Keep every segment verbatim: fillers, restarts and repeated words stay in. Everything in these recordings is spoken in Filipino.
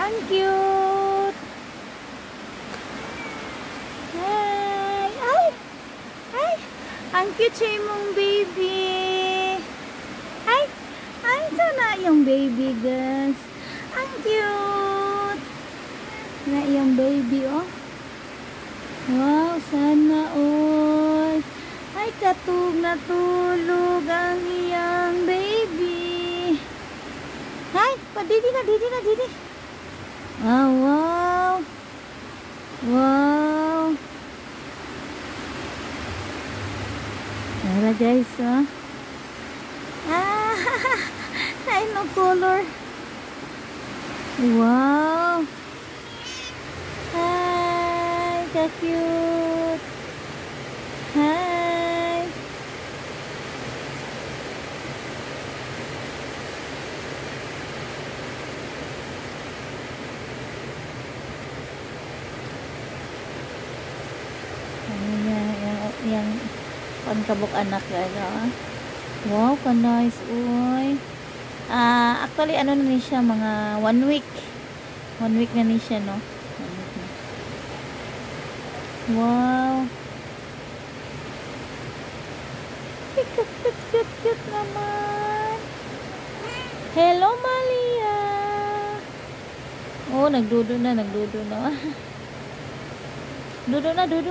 Ang cute. Hi. Ay. Ay. Ang cute siya mong baby. Ay. Ay, sana yung baby, guys. Ang cute. Na yung baby, oh. Wow, sana all. Ay, katug na tulog ang iyang baby. Ay, pa didi na, didi na, didi. Oh, wow. Wow. Tara guys, oh. Ah, ay no color. Wow. Hi, ka-cute. Hi. Ayan, yang, yang pangkabok anak ano. Wow, ka-nice, uy. Ah, actually, ano na ni siya, mga one week. One week na ni siya, no? One week na. Wow. Cute, cute, cute, cute naman. Hello, Malia. Oh, nagdudo na, nagdudo na. Dudo na, dudo.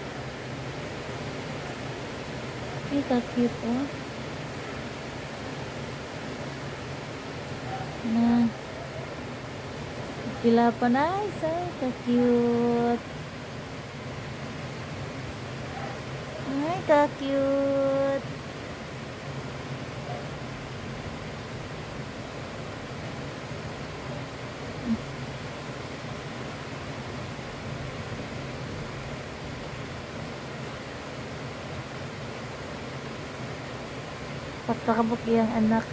Ay, ka-cute, oh. Na. Pila pa na, isa. Ka-cute. Ay, ka-cute. Pagkakabok yung anak.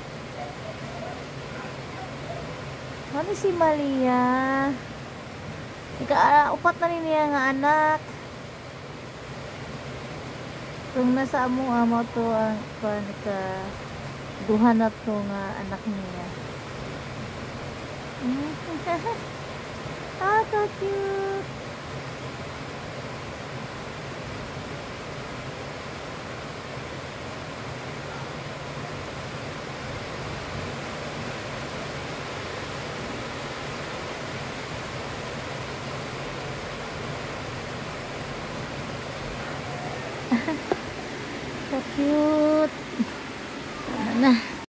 Ano si Malia? Ika, uh, upat na rin niya nga anak. Kung nasa amo amo to ang uh, ika duha na to nga anak niya. Ah, so cute. So cute. Ano na.